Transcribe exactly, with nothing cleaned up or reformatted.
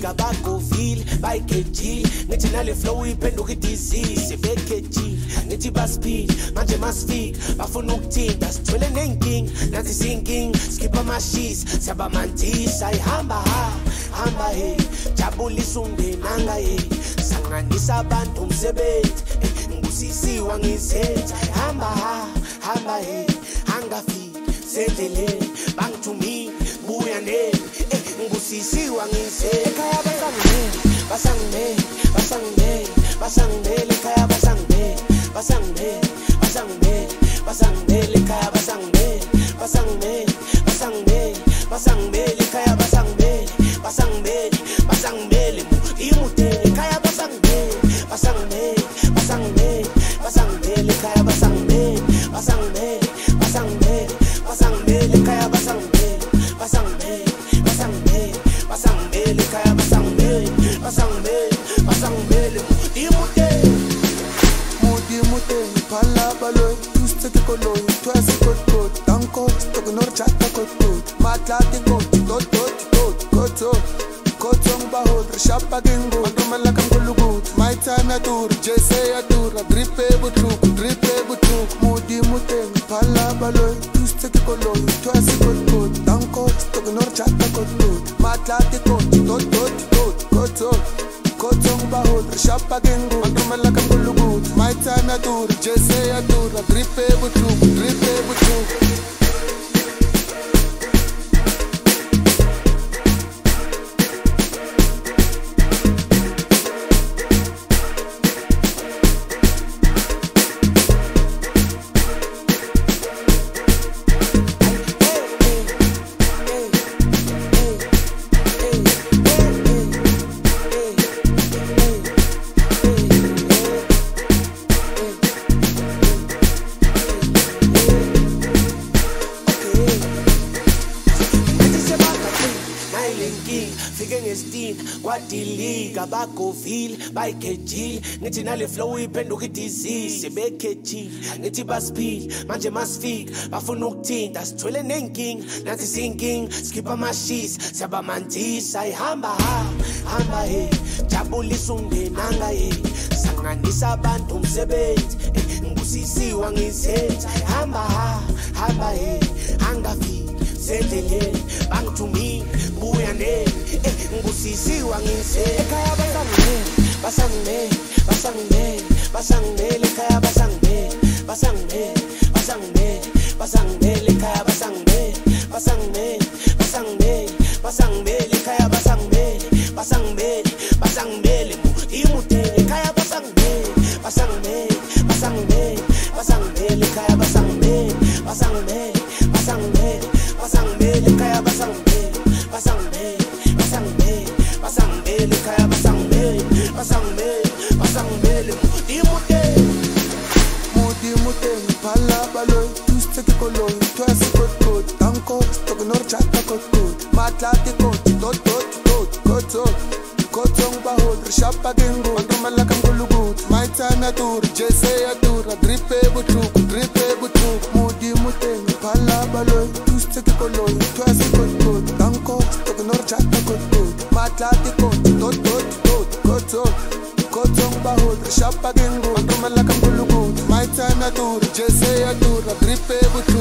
abago feel by kg nithi nale flow iphenduka disease bekg nithi ba speed manje masfik bafuna ukuthinta sithwele nenking nathi sinking skip amashis siyabamandisa ayihamba hamba hey jabulisa ungenanga hey sanganisa abantu umsebenzi ngusisiwa ngizenza hamba hamba hey angafiki sendleleni bangithumi buya neni ngusisiwa ngizenza ekhaya basangene basangene basangene basangene ekhaya basangene basangene basangene basangene ekhaya basangene basangene basangene basangene ekhaya basangene basangene basangene imutene ekhaya basangene basangene basangene basangene ekhaya basangene basangene basangene basangene ekhaya basangene basangene basangene basangene ekhaya basangene basangene basangene imutene mudi mutene phala baloy tuste ke koloy twasi kot kot tanko to gnor chata kot kot matlati kot tot tot tot kot kot song bahot shapa gengo andumala kam gulugut my time atur jese atur dripe butruk dripe butruk mudi mutene phala baloy tuste ke koloy twasi kot kot tanko to gnor chata kot kot matlati kot tot tot tot kot kot song bahot shapa gengo andumala kam gulugut my time atur jese atur dripe butruk dripe butruk abago feel by kg nithi nale flow iphenduka disease bekg nithi ba speed manje masfik bafuna ukuthinta sithwele nenking nathi sinking skip amashis siyabamandisa ayihamba hamba hey jabulisa ungenanga hey sanganisa abantu umsebenzi ngusisiwa ngizenza ayihamba hamba hey angafiki sendleleni bangithumi buya neni ngusisiwa ngizenza ekhaya basangene basangene basangene ekhaya basangene basangene basangene basangene ekhaya basangene basangene basangene basangene ekhaya basangene basangene basangene imutene ekhaya basangene basangene basangene basangene ekhaya basangene basangene basangene basangene ekhaya basangene basangene basangene basangene ekhaya basangene basangene basangene imutene mudi mutene phala baloy tuste ke koloy twasi kot kot tanko to gnor chata kot kot matlati kot tot tot tot kot kot song bahot shapa gengo andumala kam gulugut my time atur jese atur dripe butruk dripe butruk mudi mutene phala baloy tuste ke koloy twasi kot kot tanko to gnor chata kot kot matlati kot tot tot tot kot kot song bahot shapa gengo andumala kam gulugut my time atur jese atur dripe butruk